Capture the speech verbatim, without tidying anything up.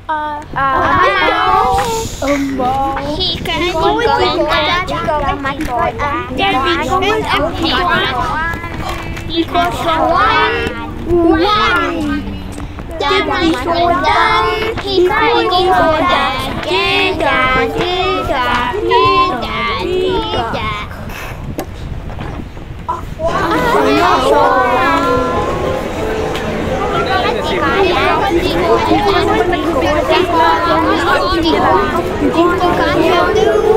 Ờ, mau. Hickory going down, Dickory going down. Daddy going up, Hickory one, one. Daddy going down, Hickory going down. Dida, dida, dida, dida. Hickory